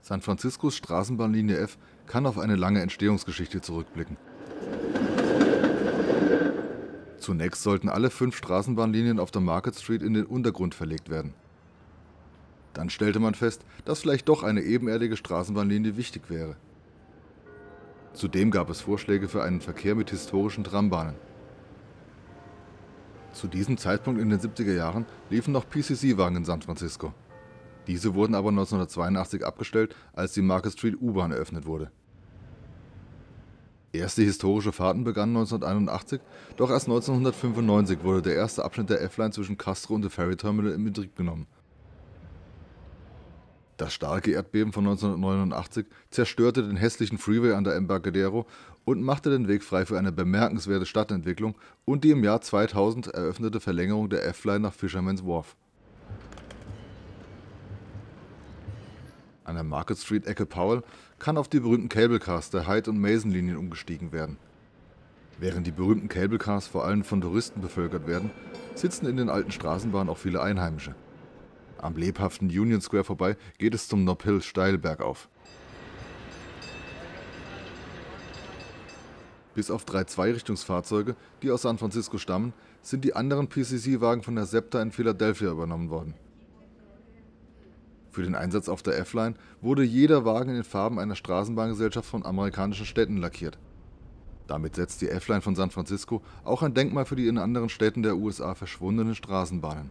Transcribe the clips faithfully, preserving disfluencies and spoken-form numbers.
San Franciscos Straßenbahnlinie F kann auf eine lange Entstehungsgeschichte zurückblicken. Zunächst sollten alle fünf Straßenbahnlinien auf der Market Street in den Untergrund verlegt werden. Dann stellte man fest, dass vielleicht doch eine ebenerdige Straßenbahnlinie wichtig wäre. Zudem gab es Vorschläge für einen Verkehr mit historischen Trambahnen. Zu diesem Zeitpunkt in den siebziger Jahren liefen noch P C C-Wagen in San Francisco. Diese wurden aber neunzehnhundertzweiundachtzig abgestellt, als die Market Street U-Bahn eröffnet wurde. Erste historische Fahrten begannen neunzehnhunderteinundachtzig, doch erst neunzehnhundertfünfundneunzig wurde der erste Abschnitt der F-Line zwischen Castro und dem Ferry Terminal in Betrieb genommen. Das starke Erdbeben von neunzehnhundertneunundachtzig zerstörte den hässlichen Freeway an der Embarcadero und machte den Weg frei für eine bemerkenswerte Stadtentwicklung und die im Jahr zweitausend eröffnete Verlängerung der F-Line nach Fisherman's Wharf. An der Market Street Ecke Powell kann auf die berühmten Cable Cars der Hyde- und Mason-Linien umgestiegen werden. Während die berühmten Cable Cars vor allem von Touristen bevölkert werden, sitzen in den alten Straßenbahnen auch viele Einheimische. Am lebhaften Union Square vorbei geht es zum Nob Hill steil bergauf. Bis auf drei Zweirichtungsfahrzeuge, die aus San Francisco stammen, sind die anderen P C C-Wagen von der SEPTA in Philadelphia übernommen worden. Für den Einsatz auf der F-Line wurde jeder Wagen in den Farben einer Straßenbahngesellschaft von amerikanischen Städten lackiert. Damit setzt die F-Line von San Francisco auch ein Denkmal für die in anderen Städten der U S A verschwundenen Straßenbahnen.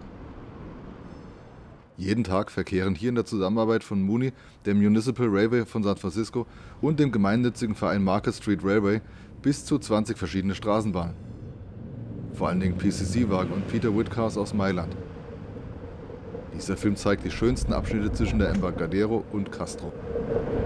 Jeden Tag verkehren hier in der Zusammenarbeit von MUNI, dem Municipal Railway von San Francisco und dem gemeinnützigen Verein Market Street Railway bis zu zwanzig verschiedene Straßenbahnen. Vor allen Dingen P C C-Wagen und Peter Whitcars aus Mailand. Dieser Film zeigt die schönsten Abschnitte zwischen der Embarcadero und Castro.